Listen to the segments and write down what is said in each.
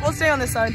We'll stay on this side.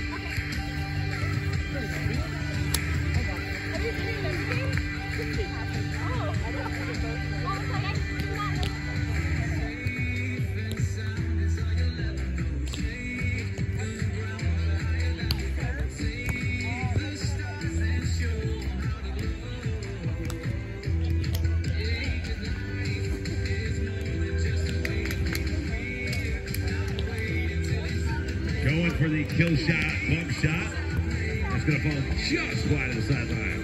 Going for the kill shot, bump shot. That's going to fall just wide of the sideline.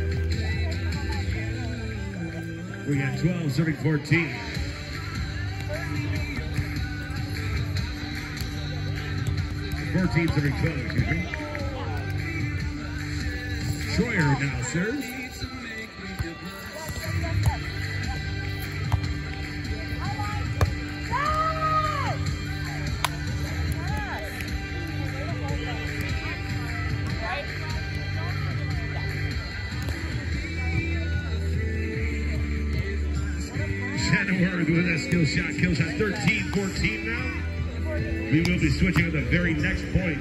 We got 12 serving 14. Serving 12, excuse me. Troyer now serves. With that skill shot, 13-14 now. We will be switching at the very next point.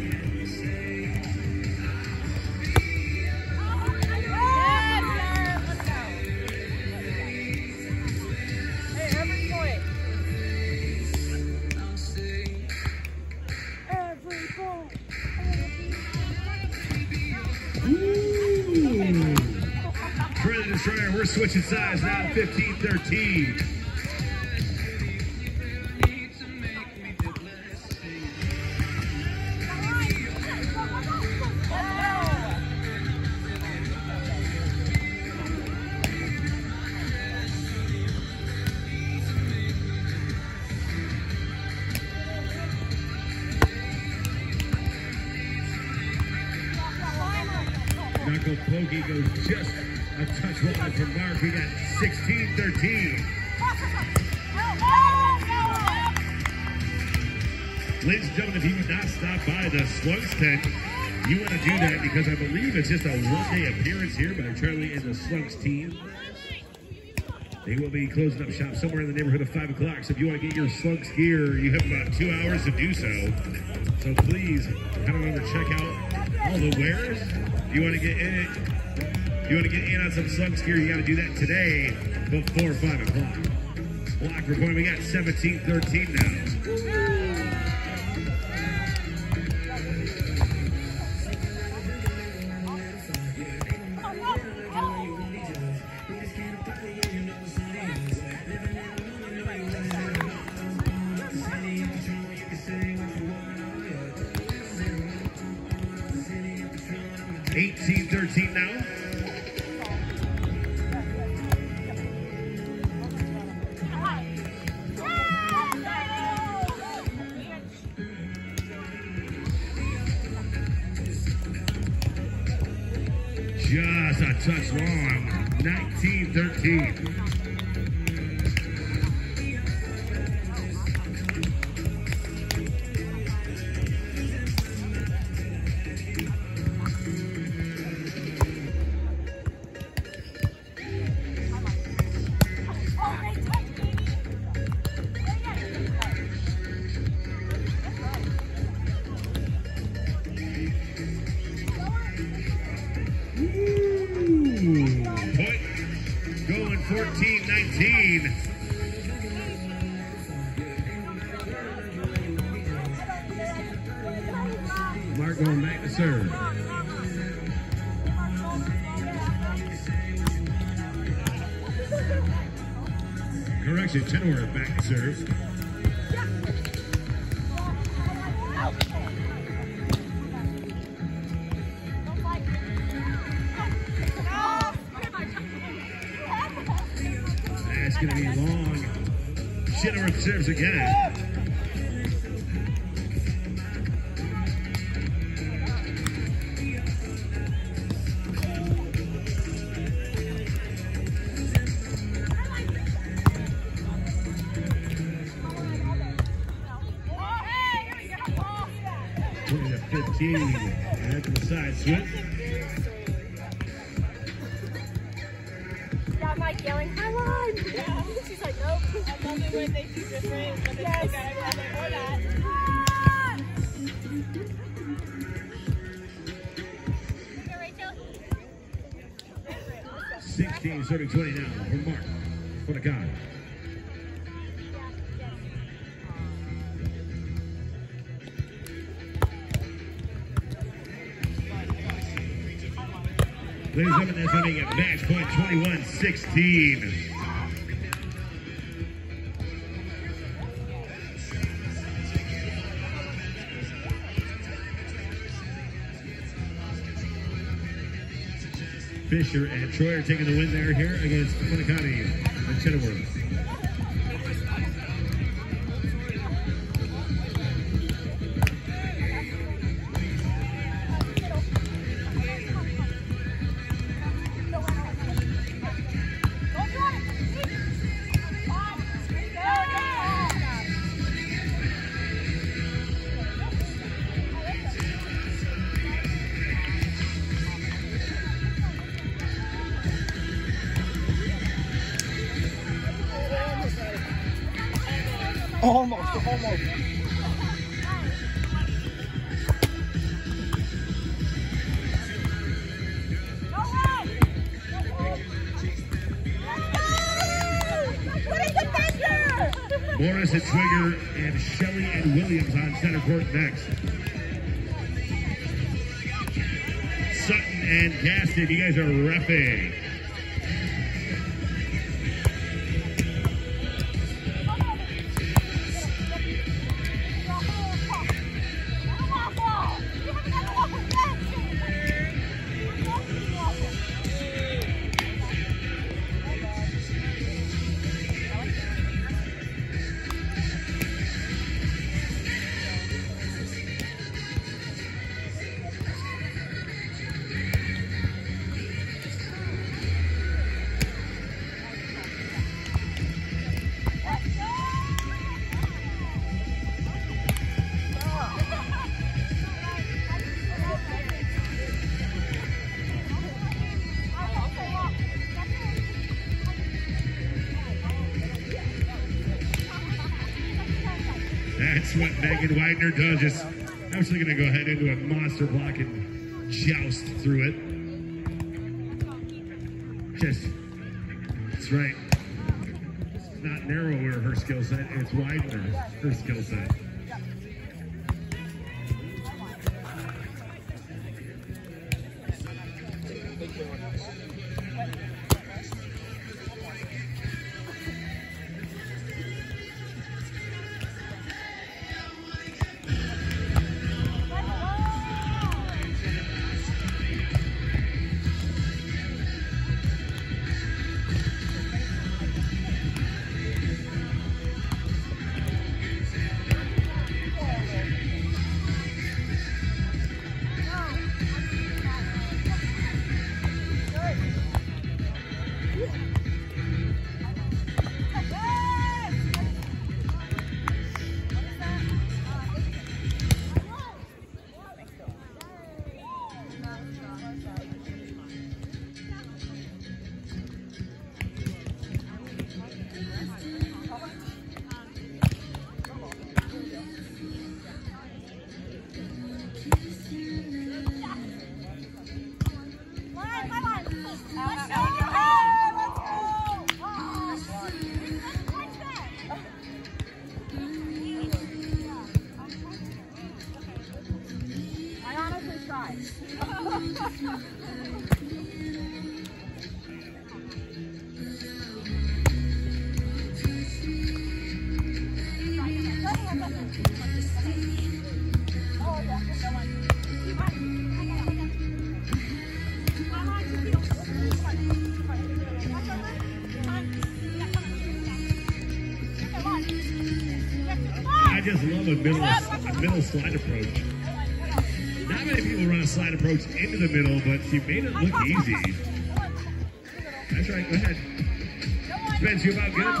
Trying to destroy. We're switching sides now, 15-13. Knuckle pokey goes just a touch wide from Mark. We got 16-13. Ladies and gentlemen, if you would not stop by the Slugs tent, you want to do that because I believe it's just a one-day appearance here by Charlie and the Slugs team. They will be closing up shop somewhere in the neighborhood of 5 o'clock. So if you want to get your Slugs gear, you have about 2 hours to do so. So please head on over and check out all the wares. If you want to get in, on some Slugs gear, you got to do that today before 5 o'clock. Block report, we got 17-13 now. 18-13 now. Just a touch long. 19-13. Going 14-19. Mark going back to serve. Correction, Chenoweth back to serve. That's going to be long. Chenoweth serves again. And to the side switch. Got Mike yelling, "Come on!" Yeah. She's like, "Nope." I love it when they do different. When they yes. Look at it, I love it. team serving 20 now for Mark. What a guy. Ladies and gentlemen, that's ending at match point 21-16. Fisher and Troy are taking the win there here against Winnicott and Chitterworth. Almost. Morris and Twigger and Shelley and Williams on center court next. Sutton and Gaston, you guys are reffing. That's what Megan Widener does. Just actually going to go ahead into a monster block and joust through it. That's right. It's not narrower her skill set, it's Widener her skill set. I just love a middle slide approach. Not many people run a slide approach into the middle, but she made it look easy. That's right, go ahead. Spence, you about good?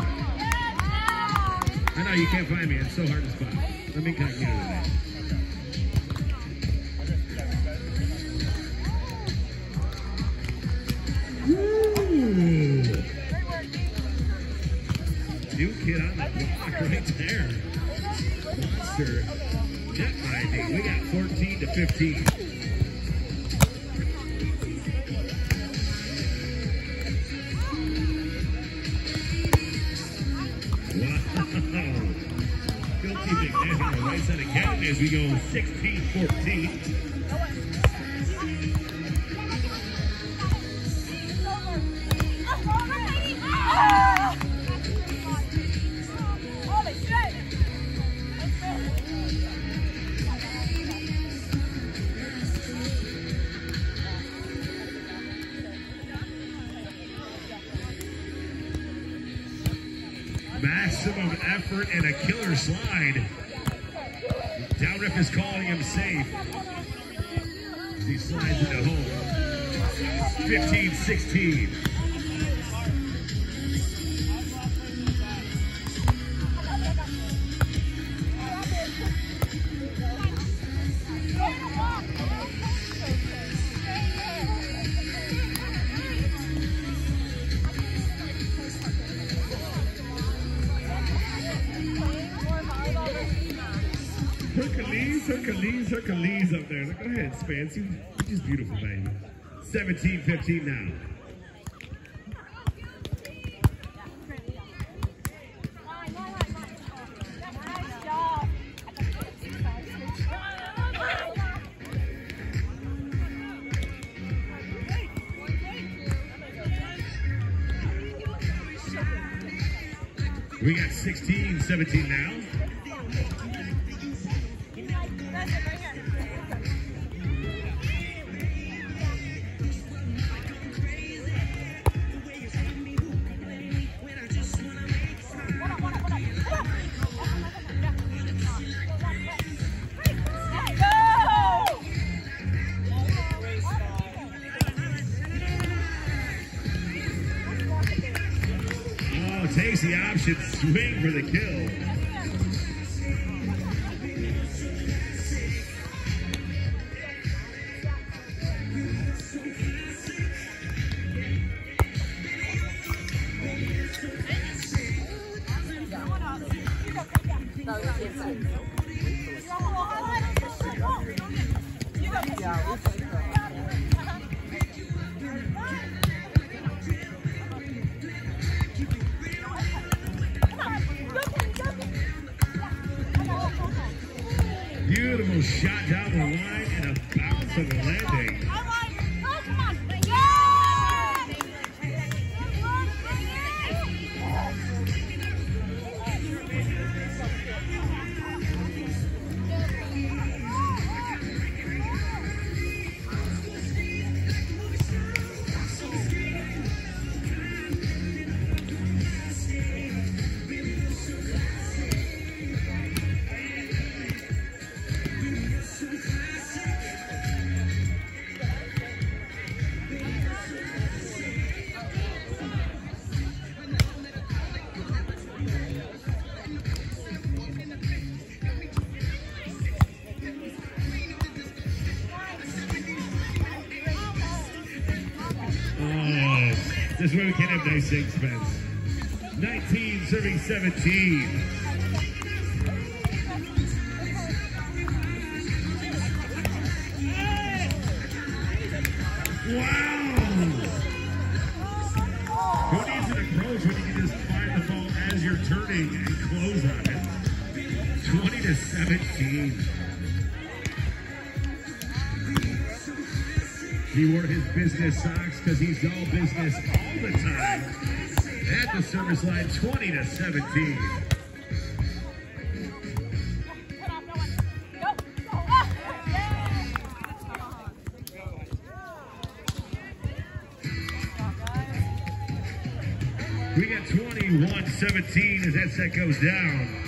I know you can't find me, it's so hard to spot. Let me connect you today. New kid on the block right there. Monster net binding. We got 14-15. as we go 16-14. Maximum effort and a killer slide. Down ref is calling him safe. He slides into home. 15-16. Hercules up there. Go ahead, Spence. You're just beautiful, baby. 17-15 now. We got 16-17 now. Takes the option, swing for the kill. Beautiful shot down the line and a bounce on the landing. This is where we can have nice things, Spence. 19 serving 17. Wow! Who needs an approach when you can just find the ball as you're turning and close on it? 20-17. He wore his business socks because he's all business all the time. At the service line, 20-17. We got 21-17 as that set goes down.